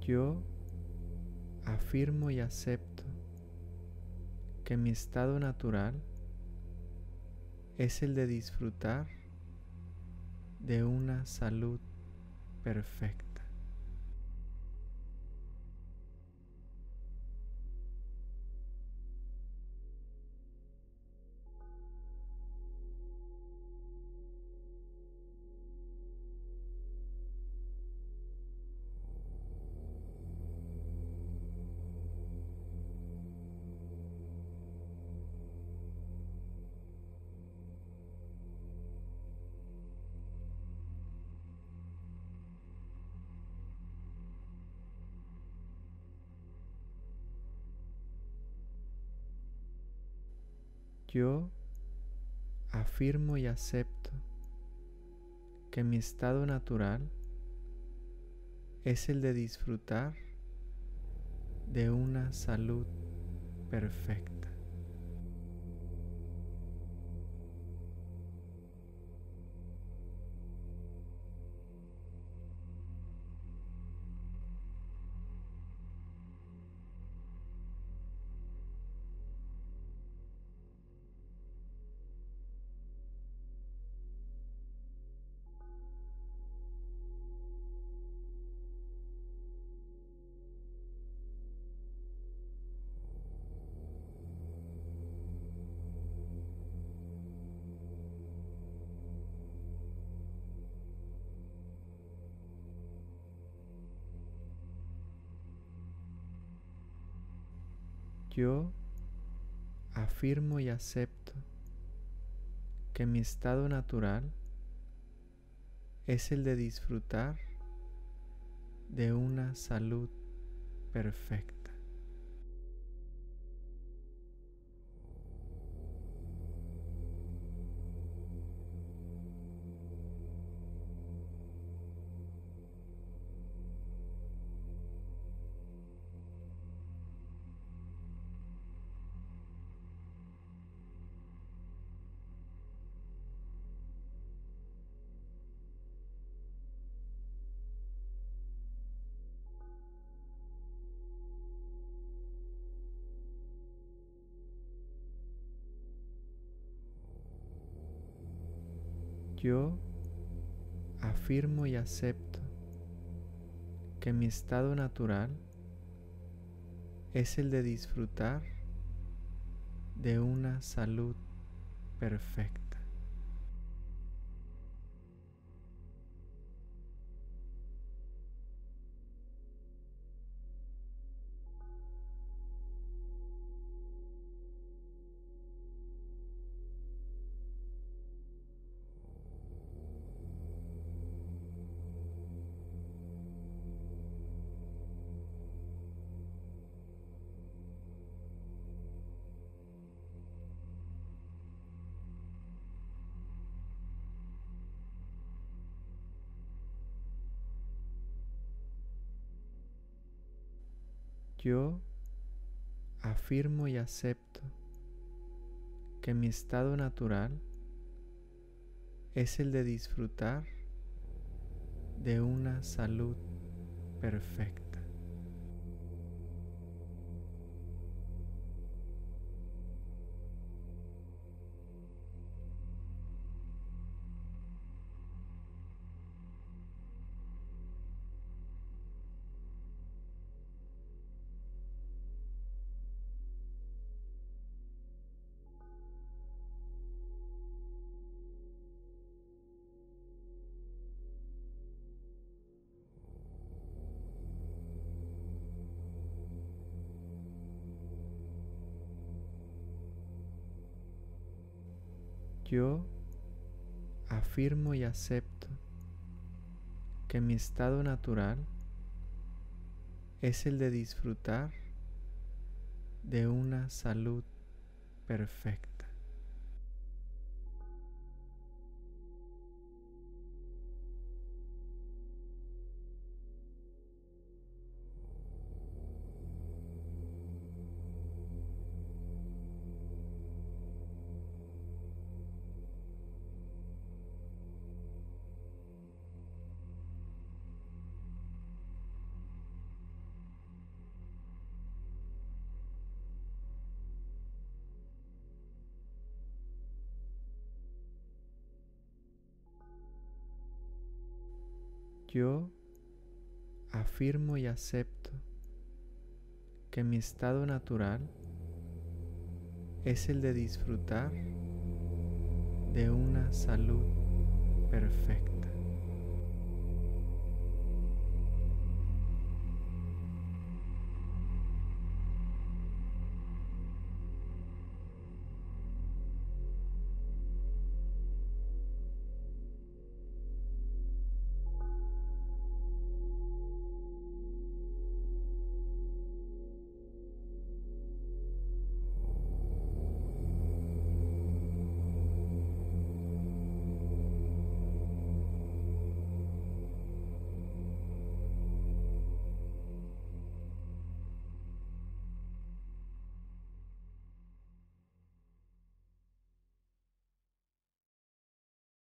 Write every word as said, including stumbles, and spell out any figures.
Yo afirmo y acepto que mi estado natural es el de disfrutar de una salud perfecta. Yo afirmo y acepto que mi estado natural es el de disfrutar de una salud perfecta. Yo afirmo y acepto que mi estado natural es el de disfrutar de una salud perfecta. Yo afirmo y acepto que mi estado natural es el de disfrutar de una salud perfecta. Yo afirmo y acepto que mi estado natural es el de disfrutar de una salud perfecta. Yo afirmo y acepto que mi estado natural es el de disfrutar de una salud perfecta. Yo afirmo y acepto que mi estado natural es el de disfrutar de una salud perfecta.